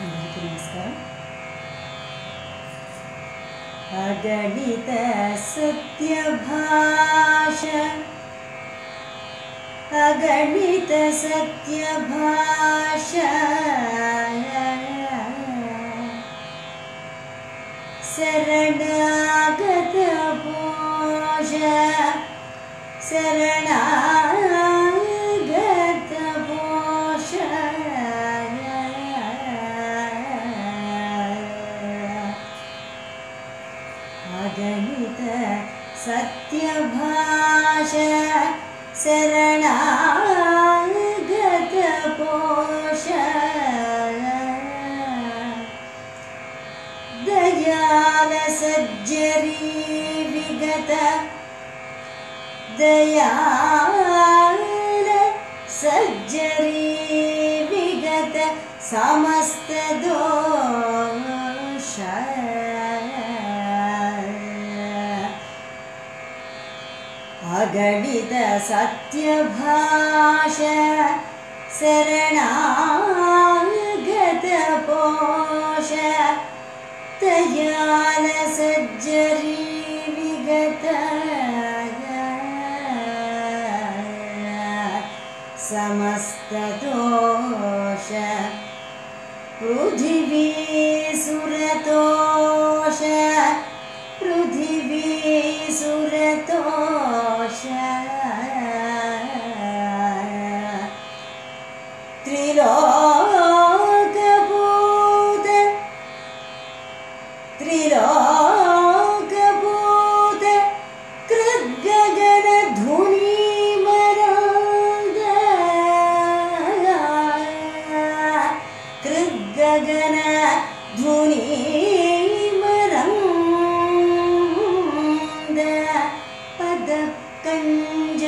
అందరికీ నమస్కారం. అగణిత సత్యభాష అగణిత సత్యభాష శరణాగత పోష శరణాగత పోష అగణిత సత్యభాష శరణాగత పోష దయాల సజ్జరీ విగత దయాల సజ్జరీ విగత సమస్త దోష అగణిత సత్యభాష శరణాగత పోష దయాల సజ్జరీ విగత సమస్త దోష పృథివీ సురతోష పృథివీ సురతోష త్రిలోకభూత త్రిలోకభూత కృద్గగన ధునీమరాంద కృద్గగన ధునీమరాంద పదకంజ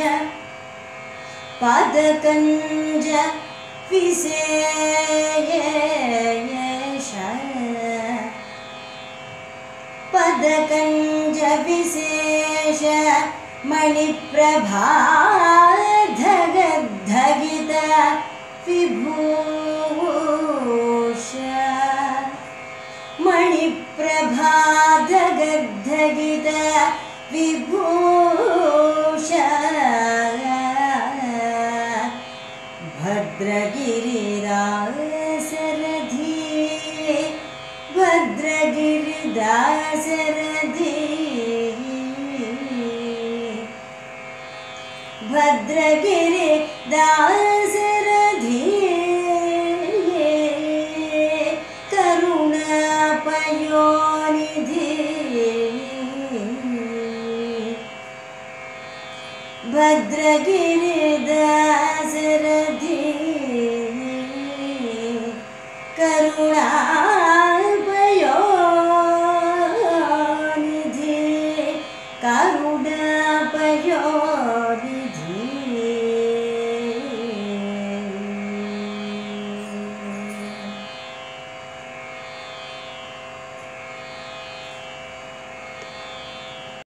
పదకంజ విశేష పదకంజ విశేష మణిప్రభా ధగద్ధగిత విభూష మణిప్రభా ధగద్ధగిత విభూష భద్రగిరిదాసరథీ భద్రగిరిదాసరథీ భద్రగిరిదాసరథీ కరుణాపయోనిధి భద్రగిరిదాసరథీ